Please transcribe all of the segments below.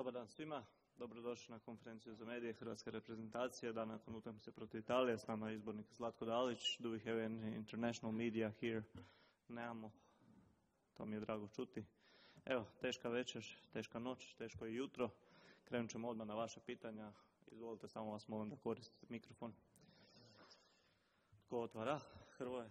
Dobar dan svima, dobrodošli na konferenciju za medije Hrvatske reprezentacije. Dan nakon utakmice protiv Italije, s nama je izbornik Zlatko Dalić. Do we have any international media here? Nemamo, to mi je drago čuti. Evo, teška večer, teška noć, teško je jutro. Krenut ćemo odmah na vaše pitanja. Izvolite, samo vas molim da koristite mikrofon. Tko otvara? Hrvoje.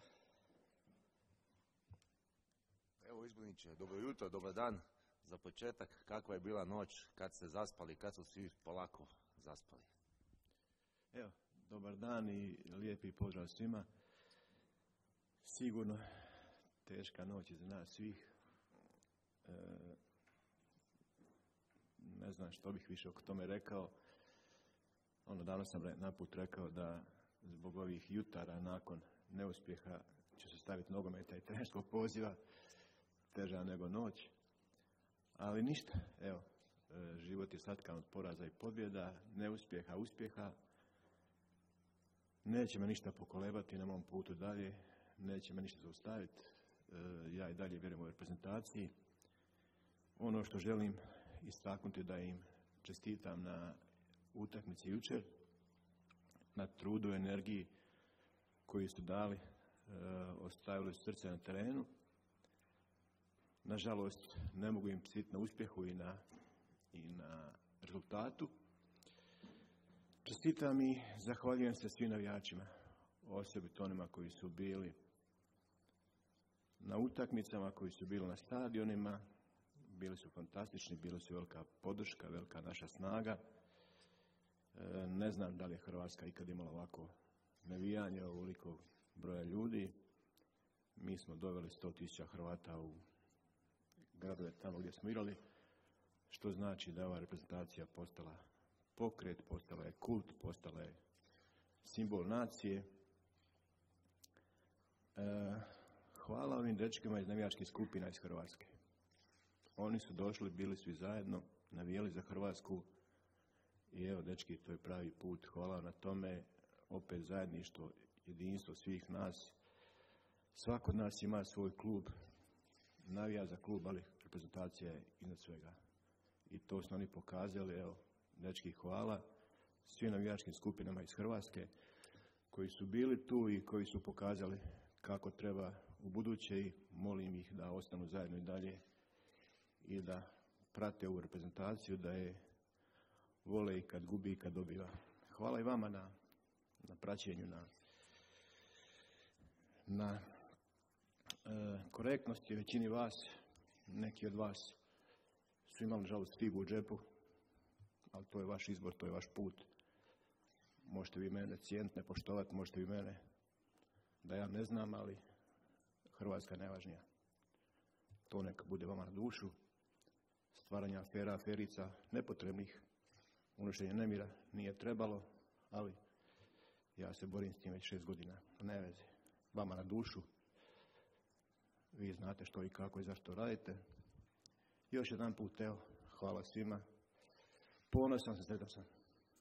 Evo izborniče, dobro jutro, dobar dan. Za početak, kakva je bila noć, kad ste zaspali, kad su svi polako zaspali? Evo, dobar dan i lijepi pozdrav svima. Sigurno teška noć za nas svih. Ne znam što bih više oko tome rekao. Danas sam naput rekao da zbog ovih jutara nakon neuspjeha će se staviti nogometa i trenerskog poziva teža nego noć. Ali ništa, evo, život je satkan od poraza i pobjeda, neuspjeha, uspjeha. Neće me ništa pokolebati na mom putu dalje, neće me ništa zaustaviti. Ja i dalje vjerujem u reprezentaciji. Ono što želim istaknuti da im čestitam na utakmici jučer, na trudu i energiji koju su dali, ostavili su srce na terenu. Nažalost, ne mogu im psiti na uspjehu i na rezultatu. Čestitam i zahvaljujem se svim navijačima, osobito onima koji su bili na utakmicama, koji su bili na stadionima. Bili su fantastični, bili su velika podrška, velika naša snaga. Ne znam da li je Hrvatska ikad imala ovako navijanje, ovoliko broja ljudi. Mi smo doveli 100.000 Hrvata u gradove tamo gdje smo igrali, što znači da je ova reprezentacija postala pokret, postala je kult, postala je simbol nacije. Hvala ovim dečkima iz navijačkih skupina iz Hrvatske. Oni su došli, bili su i zajedno, navijali za Hrvatsku i evo dečki, to je pravi put. Hvala na tome, opet zajedništvo, jedinstvo svih nas. Svako od nas ima svoj klub, navija za klub, ali reprezentacija je iznad svega. I to su oni pokazali, evo, dečki, hvala svim navijačkim skupinama iz Hrvatske koji su bili tu i koji su pokazali kako treba u buduće i molim ih da ostanu zajedno i dalje i da prate ovu reprezentaciju, da je vole i kad gubi i kad dobiva. Hvala i vama na praćenju, na korektnosti većini vas. Neki od vas su imali žalost figu u džepu, ali to je vaš izbor, to je vaš put. Možete vi mene cijeniti, ne poštovati, možete vi mene da ja ne znam, ali Hrvatska je najvažnija. To neka bude vama na dušu. Stvaranje afera, aferica, nepotrebnih, unošenje nemira nije trebalo, ali ja se borim s tim već 6 godina. Ne veze, vama na dušu. Vi znate što i kako i zašto radite. Još jedan put, evo, hvala svima. Ponosan sam, sretan sam.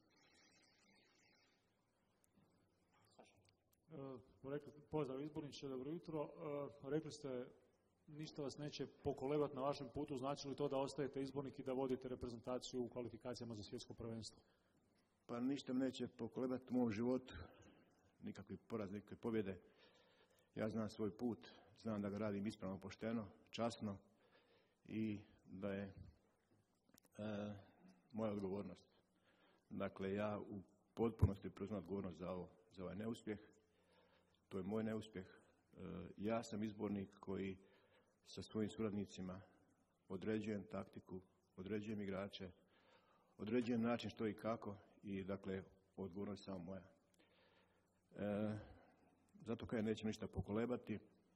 Pozdrav izborniče, dobro jutro. Rekli ste, ništa vas neće pokolebati na vašem putu. Znači li to da ostajete izbornik i da vodite reprezentaciju u kvalifikacijama za svjetsko prvenstvo? Pa ništa me neće pokolebati u mom životu. Nikakvi poraz, nikakve pobjede. Ja znam svoj put, znam da ga radim ispravno, pošteno, časno i da je moja odgovornost. Dakle, ja u potpunosti preuzimam odgovornost za ovaj neuspjeh. To je moj neuspjeh. Ja sam izbornik koji sa svojim suradnicima određujem taktiku, određujem igrače, određujem način što i kako i dakle, odgovornost je samo moja. Zato kada neću ništa pokolebati,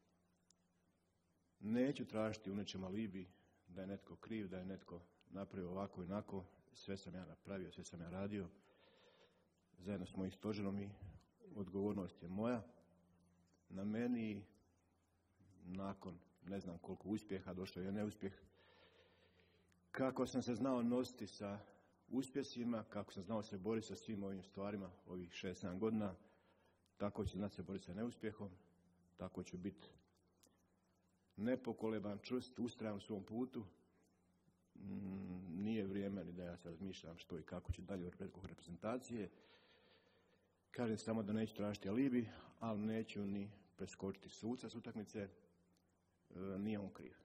neću tražiti u nečem alibi da je netko kriv, da je netko napravio ovako i onako. Sve sam ja napravio, sve sam ja radio. Zajedno s mojim stožerom i odgovornost je moja. Na meni, nakon ne znam koliko uspjeha, došao je neuspjeh. Kako sam se znao nositi sa uspjesima, kako sam znao se boriti sa svim ovim stvarima ovih 6-7 godina, tako ću znati se boriti sa neuspjehom, tako ću biti nepokoleban, čvrst, ustrajan u svom putu. nije vrijeme ni da ja sad razmišljam što i kako će dalje oko reprezentacije. Kažem samo da neću tražiti alibi, ali neću ni preskočiti suca s utakmice. Nije on kriv.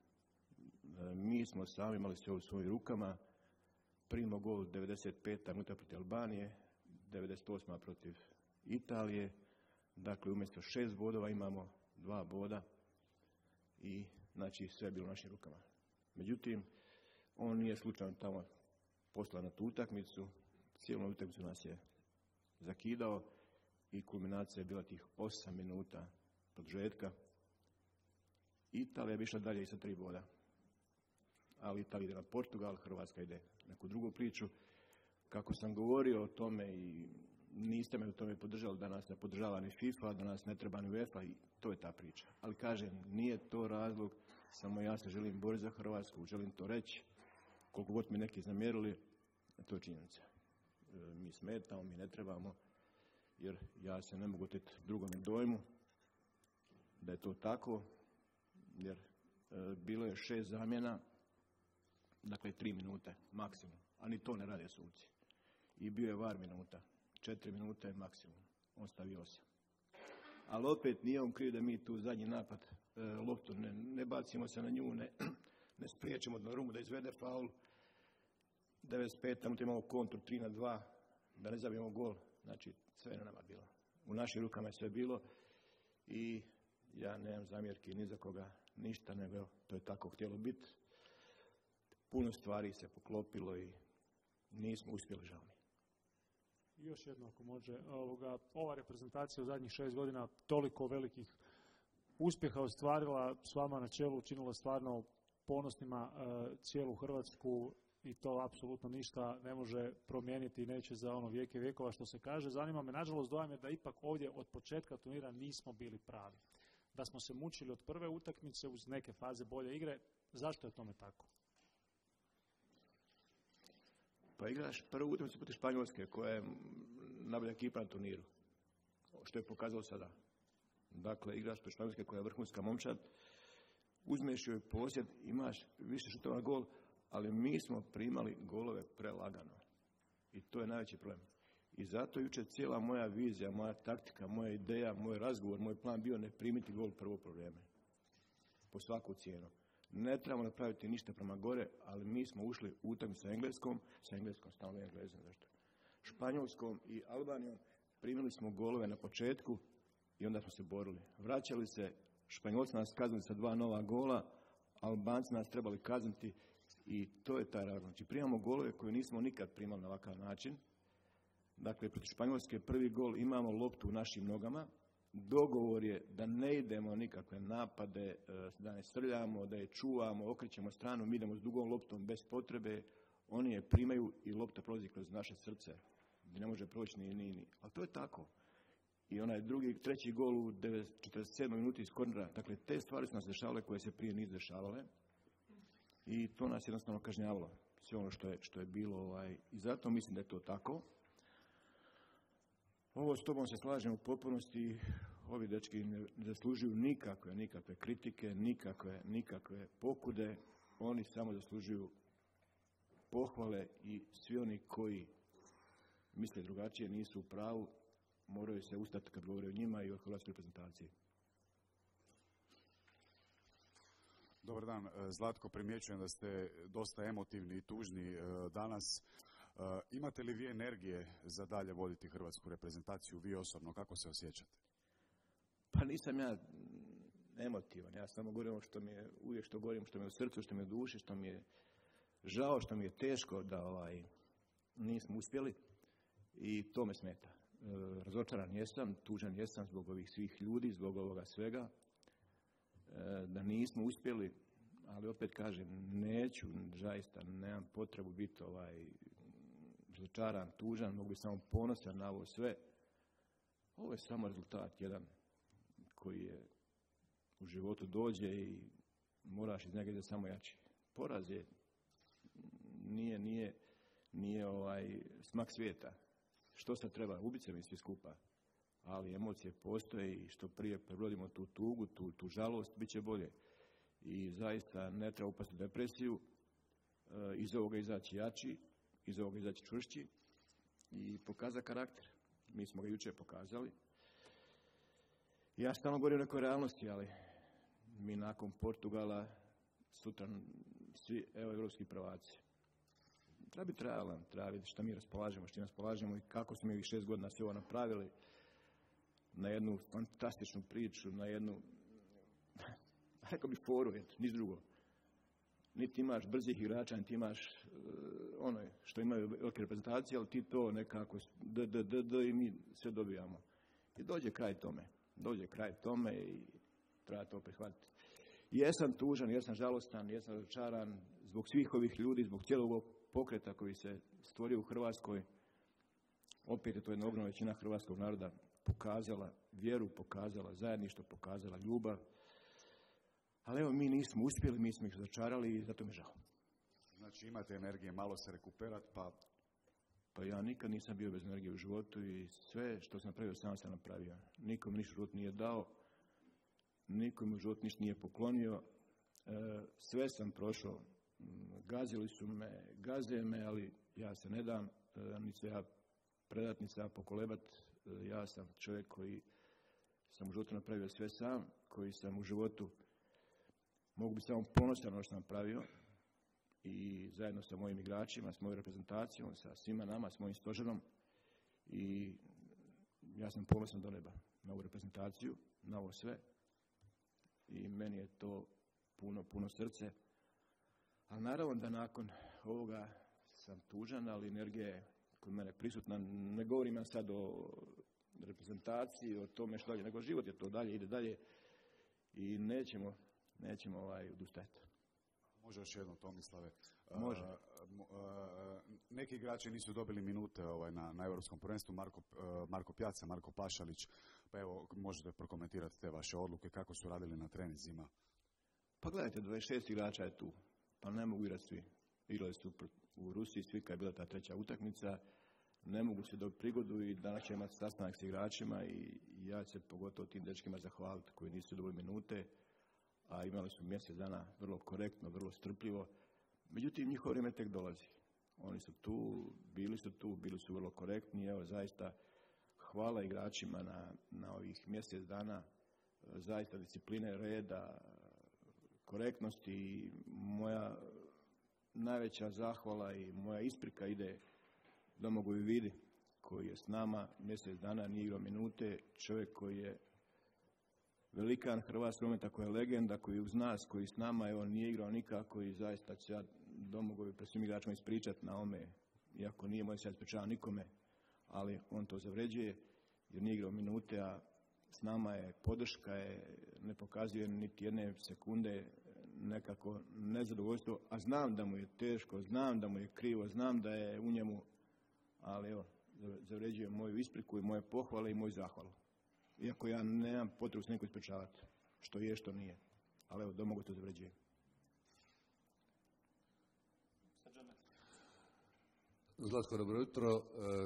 Mi smo sami imali sve u svojim rukama. Primimo gol 95. minuta protiv Albanije, 98. protiv Italije. Dakle, umjesto 6 bodova imamo 2 boda i znači sve je bilo u našim rukama. Međutim, on nije slučajno tamo poslao na tu utakmicu. Cijelu utakmicu nas je zakidao i kulminacija je bila tih 8 minuta produžetka. Italija bi išla dalje i sa 3 boda. Ali Italija ide na Portugal, Hrvatska ide neku drugu priču. Kako sam govorio o tome i niste me u tome podržali, da nas ne podržava ni FIFA, da nas ne treba ni UEFA i to je ta priča. Ali kažem, nije to razlog, samo ja se želim boriti za Hrvatsku, želim to reći. Koliko god mi neki zamjerili, to je činjenica. Mi smetamo, mi ne trebamo, jer ja se ne mogu oteti drugome dojmu da je to tako, jer bilo je 6 zamjena, dakle 3 minute maksimum, a ni to ne rade suci. I bio je VAR minuta, 4 minute je maksimum, on stavi 8. Ali opet nije on kriv da mi tu zadnji napad loptu ne bacimo se na nju, ne spriječimo na rumu da izvede faul. 95. tamo imamo kontru 3-2, da ne zabijemo gol, znači sve je na nama bilo. U našim rukama je sve bilo i ja nemam zamjerki ni za koga, ništa, nego to je tako htjelo biti. Puno stvari se poklopilo i nismo uspjeli, žao mi. Još jedno ako može, ova reprezentacija u zadnjih 6 godina toliko velikih uspjeha ostvarila, s vama na čelu učinila stvarno ponosnima cijelu Hrvatsku i to apsolutno ništa ne može promijeniti i neće za ono vijeke vjekova što se kaže. Zanima me, nažalost dojam je da ipak ovdje od početka turnira nismo bili pravi. Da smo se mučili od prve utakmice uz neke faze bolje igre. Zašto je tome tako? Pa igraš prvu utakmicu protiv Španjolske koja je najbolja ekipa na turniru. Što je pokazalo sada. Dakle, igraš protiv Španjolske koja je vrhunska momčad. Uzmeš joj posjed, imaš više šutova na gol, ali mi smo primali golove prelagano. I to je najveći problem. I zato jučer cijela moja vizija, moja taktika, moja ideja, moj razgovor, moj plan bio ne primiti gol prvo vrijeme. Po svaku cijenu. Ne trebamo napraviti ništa prema gore, ali mi smo ušli u utakmicu sa Engleskom, stalno Englezom, zašto? Španjolskom i Albanijom, primili smo golove na početku i onda smo se borili. Vraćali se, Španjolci nas kaznili sa 2 nova gola, Albanci nas trebali kazniti i to je taj razlog. Znači, primamo golove koje nismo nikad primali na ovakav način. Dakle, protiv Španjolske prvi gol, imamo loptu u našim nogama. Dogovor je da ne idemo nikakve napade, da ne srljamo, da je čuvamo, okrećemo stranu, mi idemo s dugom loptom bez potrebe, oni je primaju i lopta prolazi kroz naše srce, gdje ne može proći ni. Ali to je tako. I onaj treći gol u 47. minuti iz kornera, dakle te stvari su nas dešavale koje se prije nisu dešavale i to nas jednostavno kažnjavalo. Sve ono što je bilo i zato mislim da je to tako. Ovo s tobom se slažem u potpunosti, ovi dečki ne zaslužuju nikakve kritike, nikakve pokude, oni samo zaslužuju pohvale i svi oni koji misle drugačije nisu u pravu, moraju se ustati kad govore o njima i o hrvatskoj reprezentaciji. Dobar dan, Zlatko, primjećujem da ste dosta emotivni i tužni danas. Imate li vi energije za dalje voditi hrvatsku reprezentaciju, vi osobno, kako se osjećate? Pa nisam ja emotivan, ja samo govorim ono što mi je, uvijek što govorim, što mi je u srcu, što mi je u duši, što mi je žao, što mi je teško da nismo uspjeli i to me smeta. Razočaran jesam, tužan jesam zbog ovih svih ljudi, zbog ovoga svega, da nismo uspjeli, ali opet kažem, neću, zaista, nemam potrebu biti razočaran, tužan, mogu biti samo ponosan na ovo sve. Ovo je samo rezultat jedan koji je u životu dođe i moraš iz njega samo jači. Poraz je, nije smak svijeta. Što sad treba? Ubiti se mi svi skupa. Ali emocije postoje i što prije prebrodimo tu tugu, tu žalost, bit će bolje. I zaista ne treba upasti u depresiju. iz ovoga izaći jači, iz ovoga izaći čvršći i pokazati karakter. Mi smo ga jučer pokazali. Ja stalno govorim o nekoj realnosti, ali mi nakon Portugala sutra svi evropski prvaci. Treba biti realan, treba vidjeti šta mi raspolažemo, što raspolažemo i kako smo ovih 6 godina sve ovo napravili na jednu fantastičnu priču, na jednu, rekao bi foru, niš drugo. Niti imaš brzih igrača, niti imaš ono što imaju velike reprezentacije, ali ti to nekako i mi sve dobijamo. I dođe kraj tome i treba to prihvatiti. Jesam tužan, jesam žalostan, jesam razočaran zbog svih ovih ljudi, zbog cijelog ovog pokreta koji se stvorio u Hrvatskoj. Opet je to jedna ogromna većina hrvatskog naroda pokazala vjeru, pokazala zajedništvo, pokazala ljubav. Ali evo, mi nismo uspjeli, mi smo ih razočarali i zato mi je žao. Znači imate energije malo se rekuperat, Pa ja nikad nisam bio bez energije u životu i sve što sam napravio sam napravio. Nikom ništa u životu nije dao, nikom u životu ništa nije poklonio. Sve sam prošao, gazili su me, gaze me, ali ja se ne dam, ni se ja predat, ni se ja pokolebat. Ja sam čovjek koji sam u životu napravio sve sam, koji sam u životu mogu biti samo ponosan ono što sam napravio i zajedno sa mojim igračima, s mojom reprezentacijom, sa svima nama, s mojim stožerom i ja sam ponosan do neba na ovu reprezentaciju, na ovo sve i meni je to puno srce. Ali naravno da nakon ovoga sam tužan, ali energija je kod mene prisutna. Ne govorim ja sad o reprezentaciji, o tome što dalje, nego život je to dalje, ide dalje i nećemo odustajati. Može još jedno, Tomislave. Može. Neki igrači nisu dobili minute na Europskom prvenstvu, Marko Pjaca, Marko Pašalić, pa evo, možete prokomentirati te vaše odluke, kako su radili na treninzima? Pa gledajte, 26 igrača je tu, pa ne mogu igrati svi. Igrali su u Rusiji, svi kad je bila ta treća utakmica, ne mogu se dobiti prigodu i danas će imati sastanak s igračima i ja ću se pogotovo tim dečkima zahvaliti koji nisu dobili minute, a imali su mjesec dana vrlo korektno, vrlo strpljivo. Međutim, njihovo vrijeme tek dolazi. Oni su tu, bili su vrlo korektni. Evo, zaista hvala igračima na ovih mjesec dana, zaista discipline, reda, korektnosti i moja najveća zahvala i moja isprika ide Domagoju Vidi koji je s nama mjesec dana, nije igrao minute, čovjek koji je velikan hrvatskog nogometa, koji je legenda, koji je uz nas, koji je s nama, evo nije igrao nikako i zaista ću ja Domagoju pred svim igračima ispričati na ome, iako nije moj se ispričavam nikome, ali on to zavređuje jer nije igrao minute, a s nama je podrška, ne pokazuje niti jedne sekunde nekako nezadovoljstvo, a znam da mu je teško, znam da mu je krivo, znam da je u njemu, ali evo, zavređuje moju ispriku i moje pohvale i moju zahvalu. Iako ja nemam potrebu se neko ispričavati, što je, što nije. Ali evo, Domagoj to zavređuje. Zlatko, dobro jutro.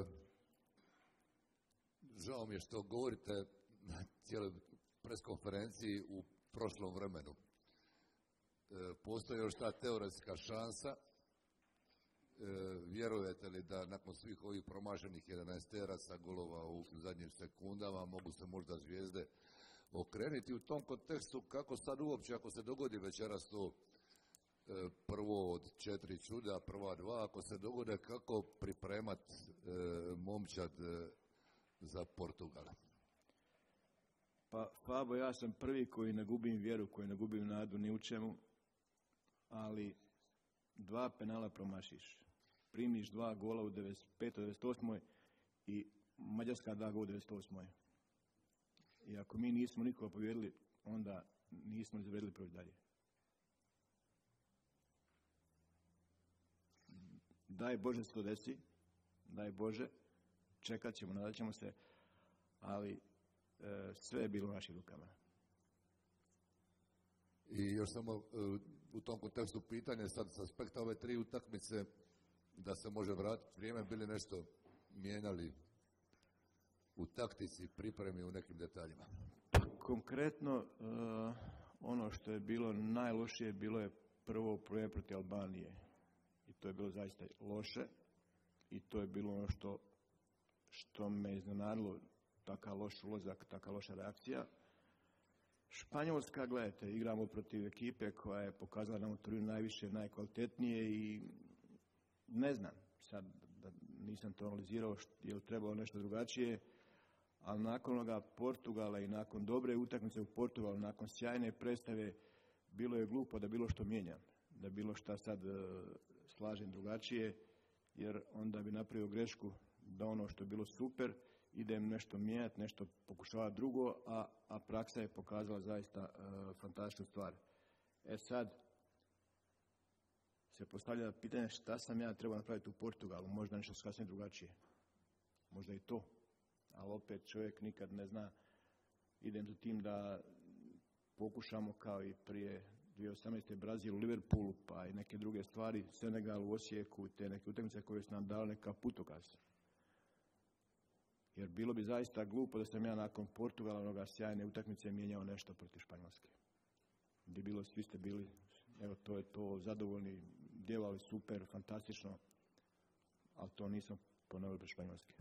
Žao mi je što govorite na cijeloj preskonferenciji u prošlom vremenu. Postoji još ta teoretska šansa. Vjerujete li da nakon svih ovih promašenih 11 golova u zadnjim sekundama mogu se možda zvijezde okrenuti u tom kontekstu kako sad uopće ako se dogodi večeras to prvo od 4 čuda, prva 2, ako se dogode kako pripremati momčad za Portugal? Pa Fabo, ja sam prvi koji ne gubim vjeru, koji ne gubim nadu ni u čemu, ali 2 penala promašiš. Primiš 2 gola u 95. 98. i Mađarska 2 gola u 98. I ako mi nismo nikoga povjerili, onda nismo zavredili proći dalje. Daj Bože se to desi, daj Bože, čekat ćemo, nadat ćemo se, ali sve je bilo u našim rukama. I još samo u tom kontekstu pitanje, sad s aspekta ove 3 utakmice, da se može vratiti vrijeme, bili nešto mijenjali u taktici, pripremi, u nekim detaljima? Konkretno, ono što je bilo najlošije, bilo je prvo vrijeme protiv Albanije. to je bilo zaista loše i to je bilo ono što me iznenadilo, takav loš ulazak, takva loša reakcija. Španjolska, gledajte, igramo protiv ekipe koja je pokazala nam u turniru najviše, najkvalitetnije i ne znam, sad da nisam to analizirao je li trebalo nešto drugačije, ali nakon onoga Portugala i nakon dobre utakmice u Portugalu, nakon sjajne predstave, bilo je glupo da bilo što mijenjam, da bilo što sad slažem drugačije, jer onda bi napravio grešku da ono što je bilo super idem nešto mijenjati, nešto pokušavati drugo, a praksa je pokazala zaista fantastičnu stvar. Sad se postavlja pitanje šta sam ja trebao napraviti u Portugalu, možda nešto sasvim drugačije. Možda i to, ali opet čovjek nikad ne zna. Idem za tim da pokušamo kao i prije 2018. Brazil u Liverpoolu, pa i neke druge stvari, Senegal u Osijeku, te neke utakmice koje su nam dali neka putokaz. Jer bilo bi zaista glupo da sam ja nakon Portugala onoga sjajne utakmice mijenjao nešto protiv Španjolske. Bi bilo, svi ste bili, evo to je to, zadovoljni, djelovali super, fantastično, ali to nisam ponovio protiv Španjolske.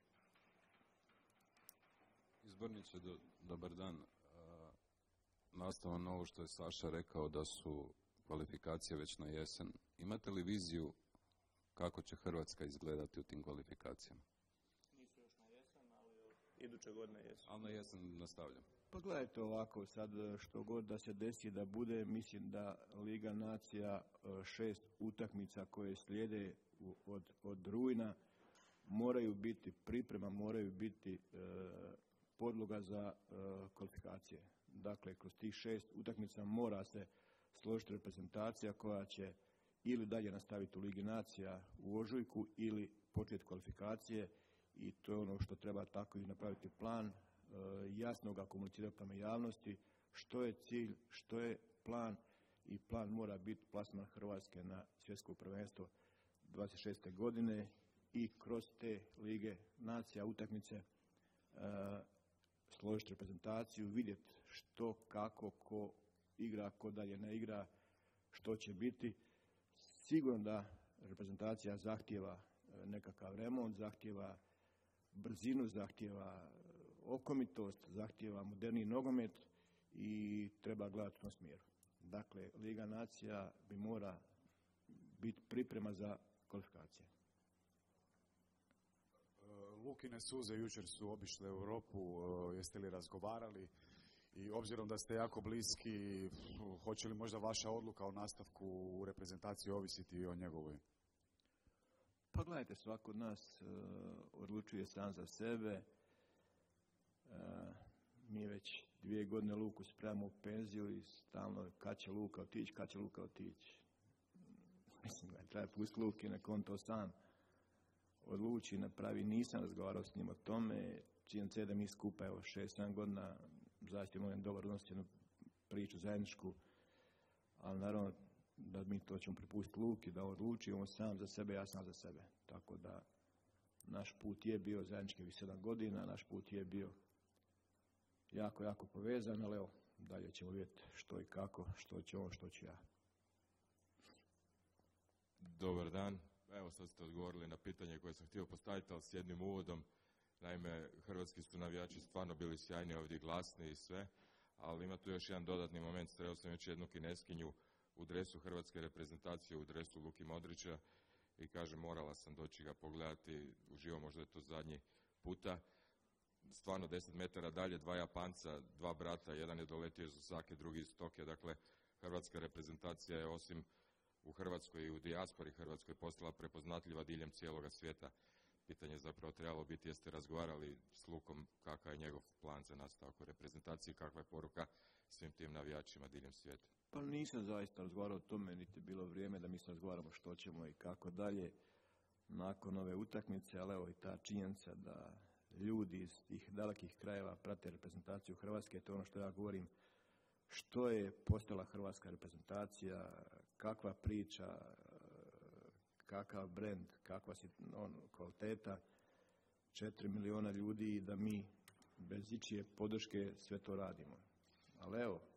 Izborniče, dobar dan. Nastavno na ovo što je Saša rekao da su kvalifikacije već na jesen. Imate li viziju kako će Hrvatska izgledati u tim kvalifikacijama? Nisu još na jesen, ali iduće godine jesu. Ali na jesen nastavljam. Pa gledajte ovako, sad što god da se desi da bude, mislim da Liga nacija 6 utakmica koje slijede od rujna moraju biti priprema, moraju biti podloga za kvalifikacije. Dakle, kroz tih 6 utakmica mora se složiti reprezentacija koja će ili dalje nastaviti u Ligi nacija u ožujku ili početi kvalifikacije i to je ono što treba tako i napraviti plan, jasno ga komunicirati prema javnosti, što je cilj, što je plan i plan mora biti plasman Hrvatske na svjetsko prvenstvo 26. godine i kroz te Lige nacija utakmice složiti reprezentaciju, vidjeti što, kako, ko igra, ko dalje ne igra, što će biti. Sigurno da reprezentacija zahtijeva nekakav remont, zahtijeva brzinu, zahtijeva okomitost, zahtijeva moderni nogomet i treba gledati u tom smjeru. Dakle, Liga nacija bi mora biti priprema za kvalifikacije. Lukine suze jučer su obišle Europu, jeste li razgovarali i obzirom da ste jako bliski, hoće li možda vaša odluka o nastavku u reprezentaciji ovisiti i o njegovoj? Pa gledajte, svako od nas odlučuje sam za sebe. Mi već 2 godine Luku spremamo u penziju i stalno kad će Luka otići. Mislim da treba pustiti Luki, nek on to sam odluči, napravi. Nisam razgovarao s njim o tome. Činjenica je da mi skupa, evo, 6-7 godina zaista imamo jedan dobar odnos, jednu priču zajedničku, ali naravno da mi to ćemo prepustiti Luki, da odluči, on sam za sebe, ja sam za sebe. Tako da naš put je bio zajednički 7 godina, naš put je bio jako, jako povezan, ali evo, dalje ćemo vidjeti što i kako, što će on, što ću ja. Dobar dan. Evo sad ste odgovorili na pitanje koje sam htio postaviti, ali s jednim uvodom. Naime, hrvatski su navijači stvarno bili sjajni ovdje, glasni i sve, ali ima tu još jedan dodatni moment. Sreo sam još jednu Kineskinju u dresu hrvatske reprezentacije, u dresu Luki Modrića i kaže morala sam doći ga pogledati uživo, možda je to zadnji puta. Stvarno 10 metara dalje, 2 Japanca, 2 brata, jedan je doletio iz Osake, drugi iz Tokija. Dakle, hrvatska reprezentacija je osim u Hrvatskoj i u dijaspori Hrvatskoj postala prepoznatljiva diljem cijeloga svijeta. Pitanje je zapravo trebalo biti, jeste razgovarali s Lukom kakav je njegov plan za nastavak u reprezentaciji, kakva je poruka svim tim navijačima diljem svijeta? Pa nisam zaista razgovarao o tome, niti bilo vrijeme da mi se razgovaramo što ćemo i kako dalje nakon ove utakmice, ali evo i ta činjenica da ljudi iz tih dalekih krajeva prate reprezentaciju Hrvatske, to je ono što ja govorim, što je postala hrvatska reprezentacija, kakva priča, kakav brend, kakva kvaliteta, 4 miliona ljudi i da mi bez ičije podrške sve to radimo. Ali evo,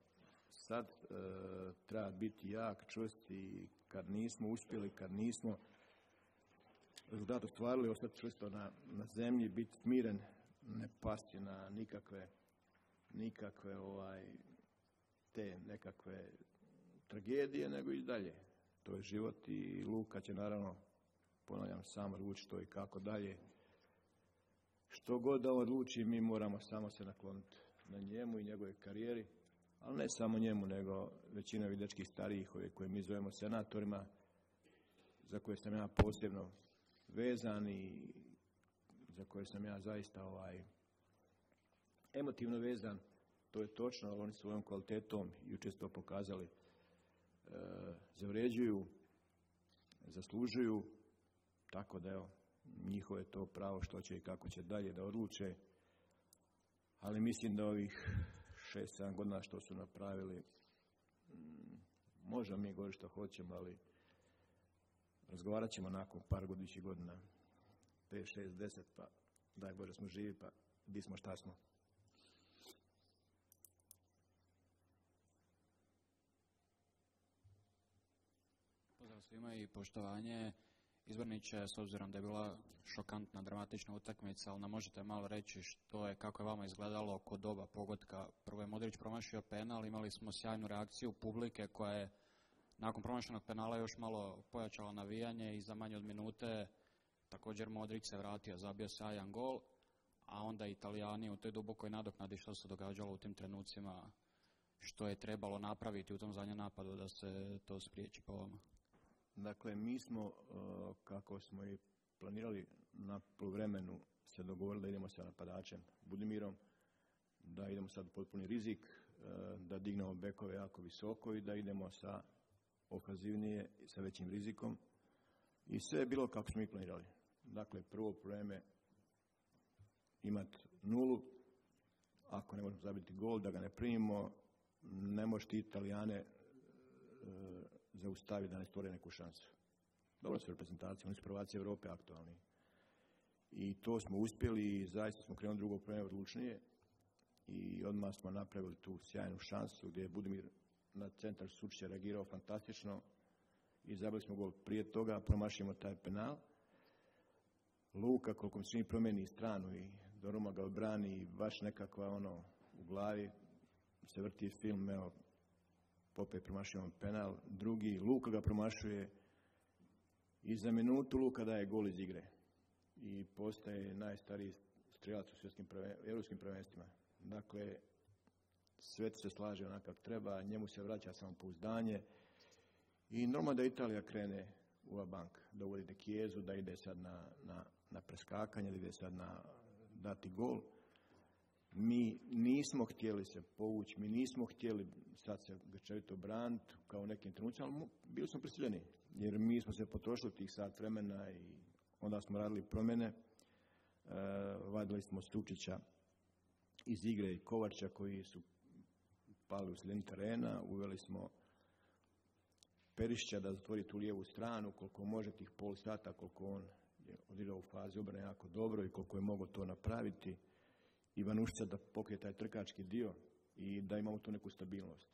sad treba biti jak, čvrst i kad nismo uspjeli, kad nismo rezultat ostvarili, ostati čvrsto na zemlji, biti smiren, ne pasti na nikakve te nekakve tragedije, nego i dalje. To je život i Luka će naravno, ponavljam, sam odlučiti što i kako dalje. Što god da odluči, mi moramo samo se nakloniti na njemu i njegove karijeri, ali ne samo njemu, nego većina ovih dečkih starijih, koje mi zovemo senatorima, za koje sam ja posebno vezan i za koje sam ja zaista emotivno vezan. To je točno, ali oni svojom kvalitetom jučer su to pokazali, zavređuju, zaslužuju, tako da evo, njihovo je to pravo što će i kako će dalje da odluče, ali mislim da ovih 6-7 godina što su napravili, možemo mi govoriti što hoćemo, ali razgovarat ćemo nakon par godišnjih godina, 5, 6, 10, pa daj Bože smo živi, pa di smo šta smo. Pozdrav svima i poštovanje. Izborniče, s obzirom da je bila šokantna, dramatična utakmica, ali nam možete malo reći kako je vama izgledalo kod doba pogotka. Prvo je Modrić promašio penal, imali smo sjajnu reakciju publike koja je nakon promašenog penala još malo pojačala navijanje i za manje od minute također Modrić se vratio, zabio sjajan gol, a onda Italijani u toj dubokoj nadoknadi što se događalo u tim trenucima, što je trebalo napraviti u tom zadnjem napadu da se to spriječi po vama. Dakle, mi smo, kako smo i planirali na poluvremenu, se dogovorili da idemo sa napadačem Budimirom, da idemo sad u potpuni rizik, da dignemo bekove jako visoko i da idemo sa ofanzivnije, sa većim rizikom. I sve je bilo kako smo i planirali. Dakle, prvo vreme imati 0, ako ne možemo zabiti gol, da ga ne primimo, ne možete Italijane zaustaviti da ne stvore neku šansu. Dobro su reprezentacije, oni su prvaci Europe aktualni. I to smo uspjeli i zaista smo krenuli drugo vreme odlučnije i odmah smo napravili tu sjajnu šansu gdje je Budimir na centar Sučića reagirao fantastično i zabili smo gol. Prije toga promašimo taj penal. Luka, koliko mi promijeni stranu i Doruma ga odbrani i baš nekakva u glavi se vrti film, evo, opet promašujemo penal, drugi, Luka ga promašuje i za minutu Luka daje gol iz igre i postaje najstariji strijelac u europskim prvenstvima. Dakle, sve se slaže onako kako treba, njemu se vraća samopouzdanje i normalno da Italija krene u bank, da uvodi Chiesa, da ide sad na preskakanje, da ide sad na dati gol. Mi nismo htjeli se povući, mi nismo htjeli sad se grčevito braniti kao u nekim trenucima, ali bili smo prisiljeni, jer mi smo se potrošili tih sat vremena i onda smo radili promjene. Vadili smo Sučića iz igre i Kovača koji su pali u sredini terena, uveli smo Perišića da zatvori tu lijevu stranu, koliko može tih pol sata, koliko on je odigrao u fazi obrane jako dobro i koliko je mogao to napraviti. Ivanušića da pokrije taj trkački dio i da imamo tu neku stabilnost.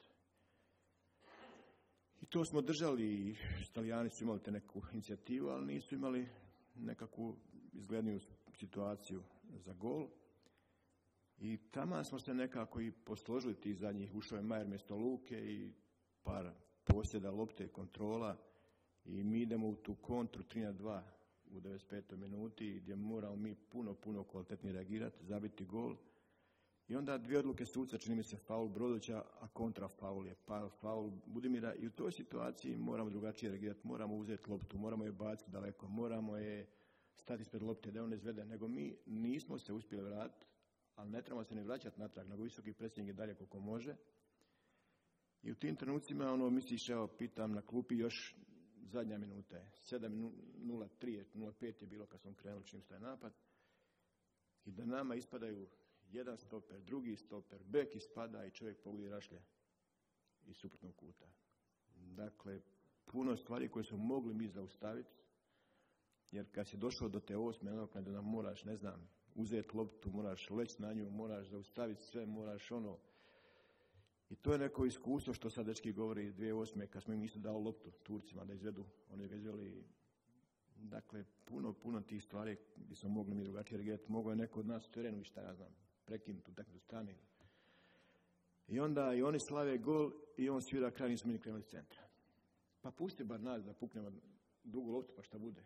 I to smo držali i Italijani su imali te neku inicijativu, ali nisu imali nekakvu izgledniju situaciju za gol. I tamo smo se nekako i posložili tih zadnjih. Ušao je Majer mjesto Luke i par posjeda, lopte, kontrola i mi idemo u tu kontru 3-2 u 95. minuti gdje moramo mi puno kvalitetnije reagirati, zabiti gol. I onda dvije odluke suca, čini mi se faul Brodovića, a kontra faul je faul Budimira i u toj situaciji moramo drugačije reagirati, moramo uzeti loptu, moramo je baciti daleko, moramo je stati ispred lopte da on ne izvede, nego mi nismo se uspjeli vratiti, ali ne trebamo se ni vraćati natrag, nego visoki predsjednik je dalje koliko može. I u tim trenucima misliš, evo, pitam na klupi još zadnja minuta je, 7:03, 0:05 je bilo kad smo krenuli čim staje napad i da nama ispadaju jedan stoper, drugi stoper, bek ispada i čovjek pogodi rašlje iz suprotnog kuta. Dakle, puno stvari koje smo mogli mi zaustaviti, jer kad si došao do te 8. nadoknade da moraš, ne znam, uzeti loptu, moraš leći na nju, moraš zaustaviti sve, moraš I to je neko iskustvo što sad dečki govori 2008. kad smo im isto dali loptu Turcima da izvedu, oni ga izveli. Dakle, puno tih stvari gdje smo mogli mi drugačije reagirati. Mogao je neko od nas u terenu i šta ja znam, prekinuti u takvu strani. I onda i oni slave gol i on svira kraj, nismo mi krenuli iz centra. Pa pusti bar nas da puknemo dugu loptu pa šta bude.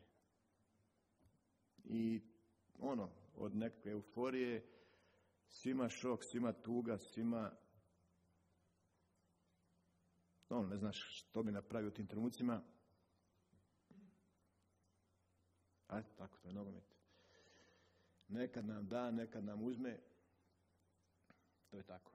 I od nekakve euforije, svima šok, svima tuga, svima ne znaš što bi napravio u tim trenucima. A tako, to je nogomet. Nekad nam da, nekad nam uzme. To je tako.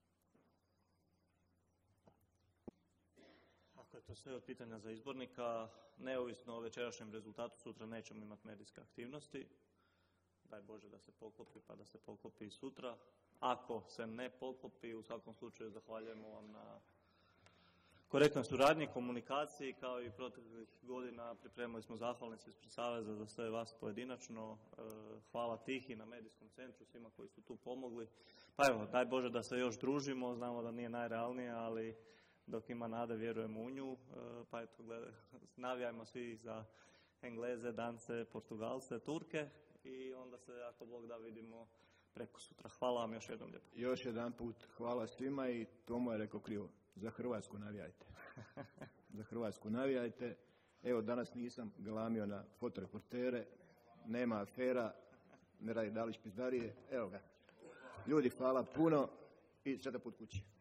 Ako je to sve od pitanja za izbornika, neovisno o večerašnjem rezultatu, sutra nećemo imati medijske aktivnosti. Daj Bože da se poklopi, pa da se poklopi i sutra. Ako se ne poklopi, u svakom slučaju zahvaljujemo vam na korektnoj suradnji, komunikaciji, kao i proteklih godina pripremili smo zahvalnice ispred Saveza za sve vas pojedinačno. Hvala Tihi na medijskom centru, svima koji su tu pomogli. Pa evo, daj Bože da se još družimo, znamo da nije najrealnije, ali dok ima nade vjerujemo u nju. Pa eto, navijajmo svi za Engleze, Dance, Portugalce, Turke i onda se, ako Bog da, vidimo preko sutra. Hvala vam još jednom lijepo. Još jedan put hvala svima i Tomo je rekao krivo. Za Hrvatsku navijajte. Za Hrvatsku navijajte. Evo, danas nisam galamio na fotoreportere, nema afera, ne radi Dalić pizdarije. Evo ga. Ljudi, hvala puno i sada put kući.